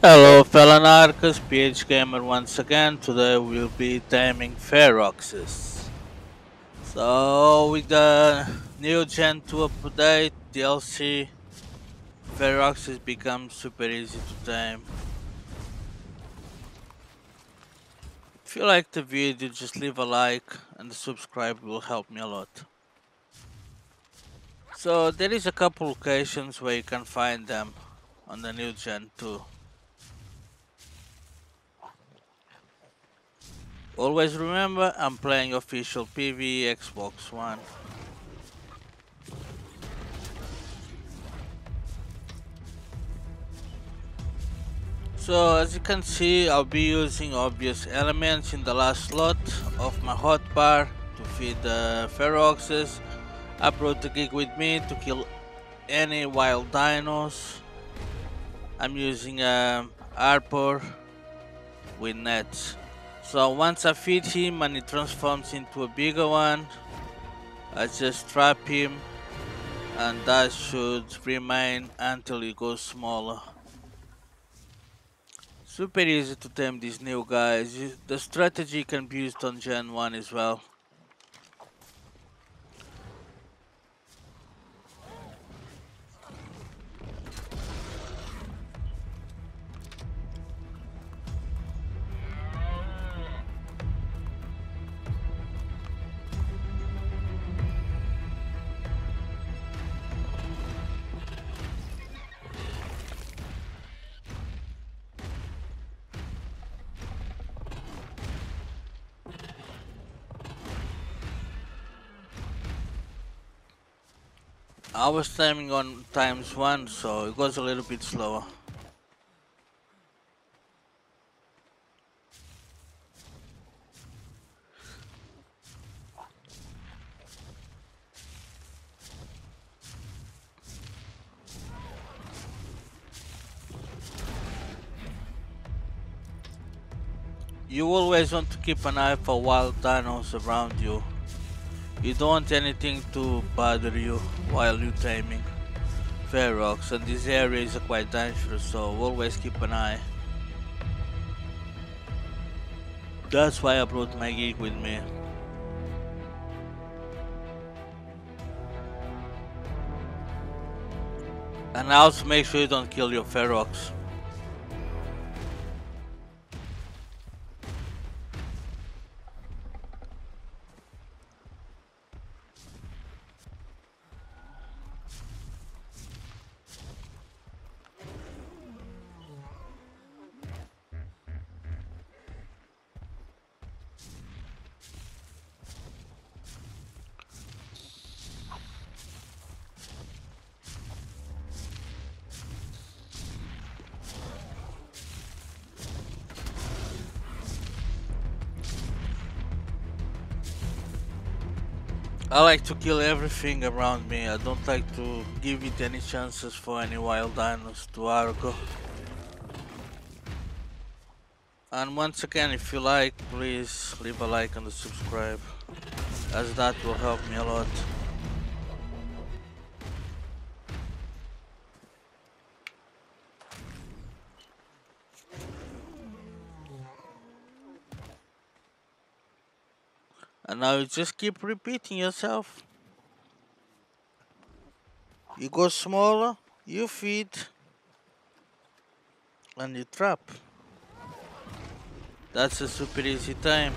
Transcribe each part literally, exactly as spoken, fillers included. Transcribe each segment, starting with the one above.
Hello fellow narcos, P H Gamer once again. Today we'll be taming Feroxes. So with the new Gen two update D L C, Feroxes becomes super easy to tame. If you like the video, just leave a like and the subscribe will help me a lot. So there is a couple locations where you can find them on the new Gen two. Always remember, I'm playing official P V E Xbox One. So as you can see, I'll be using obvious elements in the last slot of my hotbar to feed the Feroxes. I brought the gig with me to kill any wild dinos. I'm using a Arpor with nets. So once I feed him and he transforms into a bigger one, I just trap him and that should remain until he goes smaller. Super easy to tame these new guys. You- The strategy can be used on Gen one as well. I was timing on times one, so it goes a little bit slower. You always want to keep an eye for wild dinos around you. You don't want anything to bother you while you're taming Ferox, and these areas are quite dangerous, so always keep an eye. That's why I brought my geek with me. And also make sure you don't kill your Ferox. I like to kill everything around me. I don't like to give it any chances for any wild dinos to Argo. And once again, if you like, please leave a like and a subscribe, as that will help me a lot. And now you just keep repeating yourself. You go smaller, you feed, and you trap. That's a super easy time.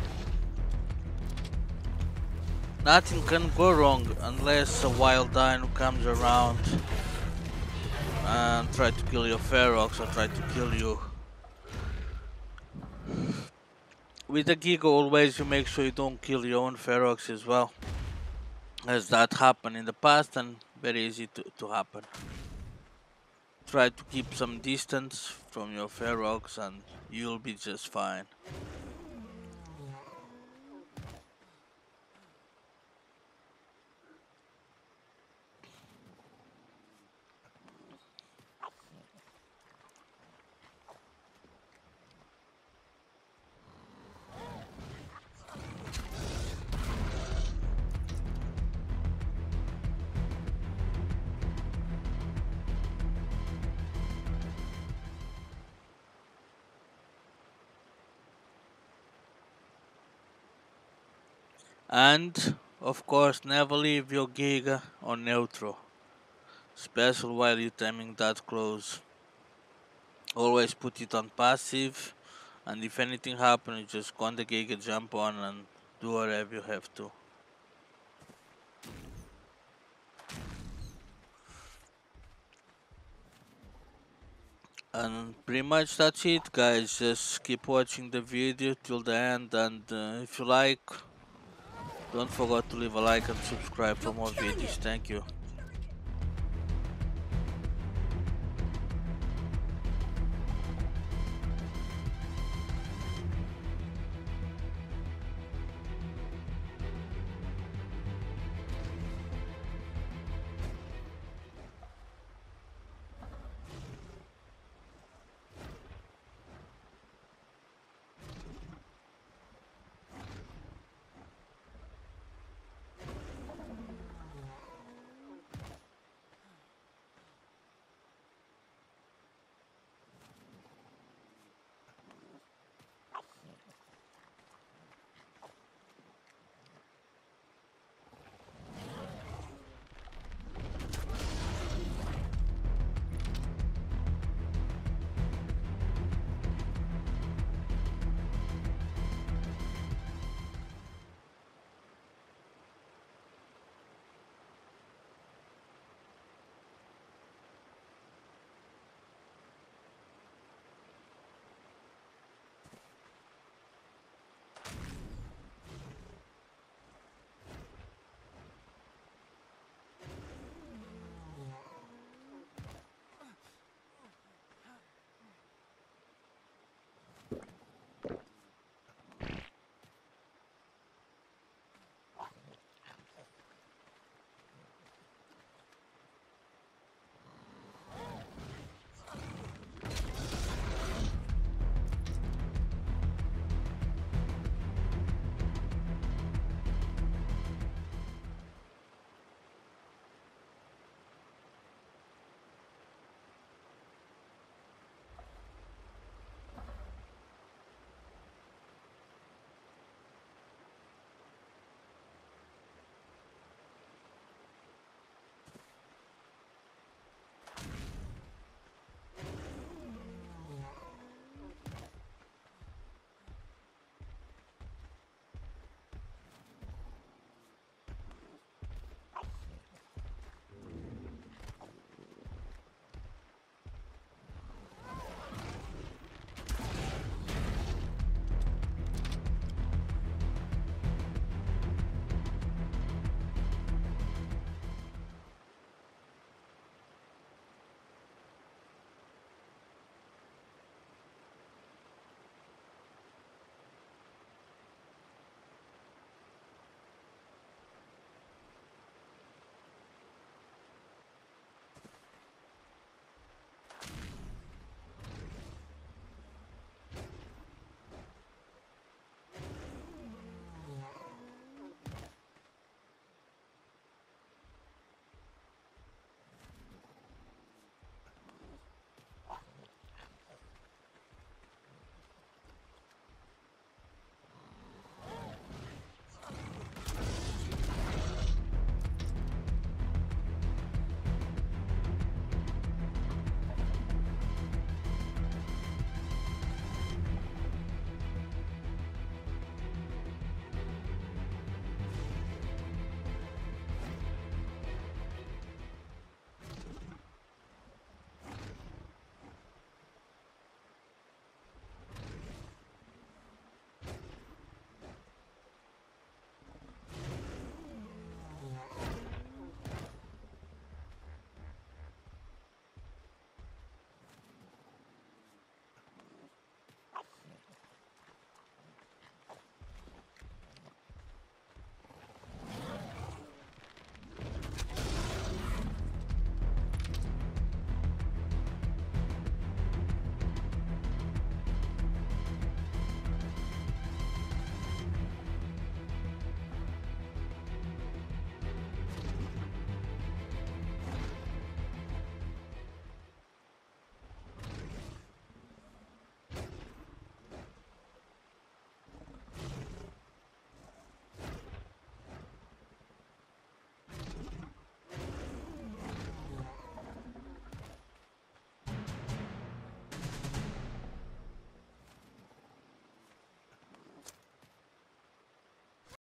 Nothing can go wrong unless a wild dino comes around and try to kill your Ferox or try to kill you. With the Giga always you make sure you don't kill your own Ferox as well, as that happened in the past and very easy to, to happen. Try to keep some distance from your Ferox and you'll be just fine. And of course, never leave your Giga on neutral, especially while you're timing that close. Always put it on passive, and if anything happens, you just go on the Giga, jump on, and do whatever you have to. And pretty much that's it, guys. Just keep watching the video till the end, and uh, if you like, don't forget to leave a like and subscribe for more videos. Thank you.